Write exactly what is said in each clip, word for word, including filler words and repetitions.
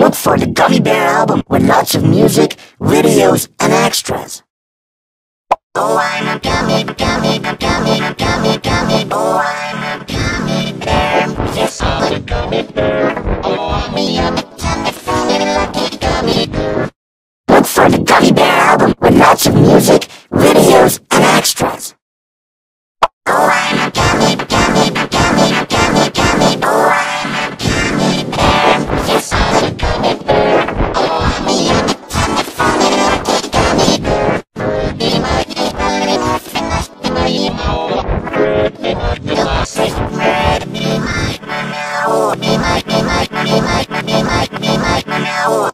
Look for the Gummy Bear album with lots of music, videos, and extras. Oh, I'm a gummy, gummy, gummy, gummy, gummy. Oh, I'm a gummy bear. Yes, I'm a gummy bear. Oh, me, I'm a tender, funny, lucky gummy bear. Look for the Gummy Bear album with lots of music, videos, and extras. Oh, I'm a gummy, gummy, gummy, gummy, gummy. Oh, I'm a gummy bear. Yes, I'm a gummy bear. Oh, me, I'm a tender, funny, lucky gummy bear. Be my, be my, be my, be my, be my, be my, be my, say, red, be my, now, be my, be my, be my, be my, be my, now.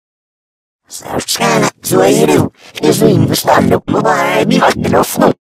Sana, zoeiro, resumindo, está no mobile, me vai no flow.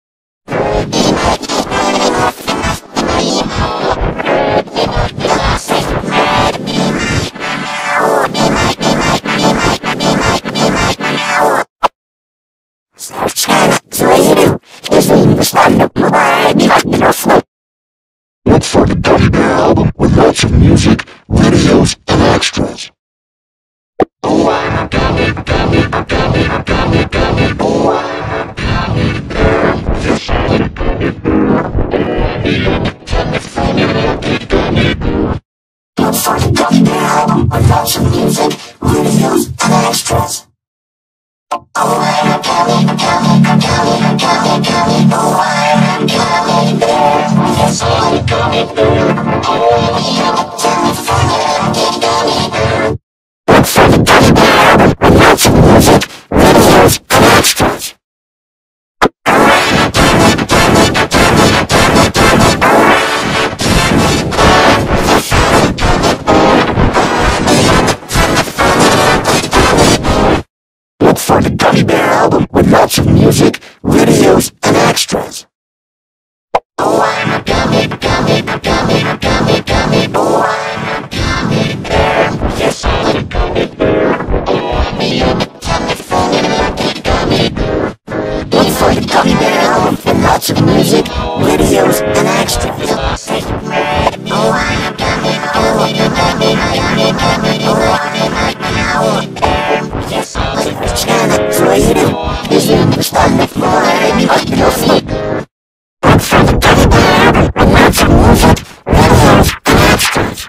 Look for the Gummy Bear album with lots of music, videos, and extras. Oh, I'm a gummy, gummy, gummy, gummy, gummy. Oh, I'm a gummy bear. Yes, I'm a gummy bear. Oh, me, I'm a tender, funny, lucky gummy bear. Look for the Gummy Bear album with lots of music, videos, and extras. Oh, I'm a gummy, gummy, gummy, gummy, gummy. Oh, I'm a gummy bear. Yes, I'm a gummy bear. Oh, me, I'm a tender, funny, lucky gummy bear. Look for the Gummy Bear album with lots of music, videos, and extras. Oh, I'm a gummy, gummy, gummy, gummy, gummy. Oh, I'm a gummy bear. Yes, I'm a gummy bear. Oh, me, I'm a tender, funny, lucky gummy bear. Look for the Gummy Bear album with lots of music, videos, and extras. Oh, I'm a gummy, gummy, gummy, gummy, gummy. Oh, I'm a gummy bear. Yes, I'm a gummy bear. Oh, me, I'm a tender, funny, lucky gummy bear. Look for the Gummy Bear album with lots of music, videos, and extras. Oh, I'm a gummy, oh, I'm a gummy, gummy, gummy. Oh, I'm a gummy bear. Yes, I'm a gummy bear. Zoeiro, resumindo, está no mobile, me vai no flow. Look for the Gummy Bear album with lots of music, videos, and extras.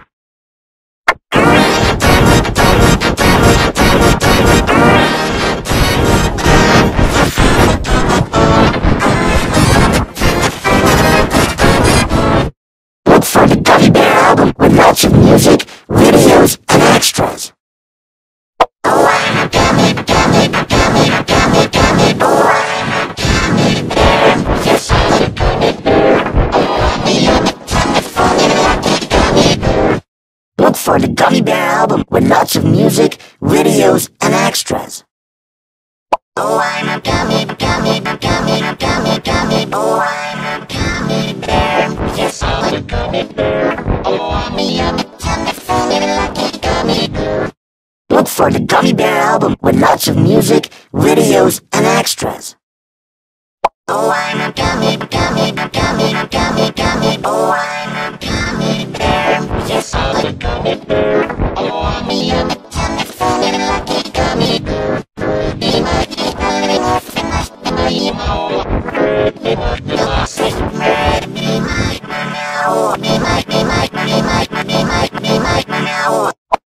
Look for the Gummy Bear album with lots of music, videos, and extras. Oh, I'm a gummy, gummy, gummy, gummy, gummy. Oh, I'm a gummy bear. Yes, I'm a gummy bear. Oh, me, I'm a tender, funny, lucky gummy bear. Look for the Gummy Bear album with lots of music, videos, and extras. Oh, I'm a gummy, gummy, gummy, gummy, gummy. Oh, I'm a gummy bear. Yes, I'm a gummy bear. Oh, me, I'm a tender, funny, lucky gummy bear. Look for the Gummy Bear album with lots of music, videos, and extras. Oh, I'm a gummy, gummy, gummy, gummy, gummy. Oh, I'm a gummy bear. Yes, I'm a gummy bear. Oh, me, I'm a tender, funny, lucky gummy bear. Be my, be my, be my, be my, be my, be my, be my, say, red, be my, now, be my, be my, be my, be my, be my, now.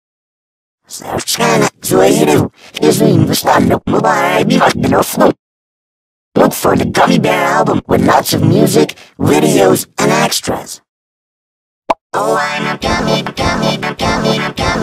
Sana, zoeiro, resumindo, está no mobile, me vai no flow. Look for the Gummy Bear album with lots of music, videos, and extras. Oh, I'm a gummy, gummy, gummy, gummy.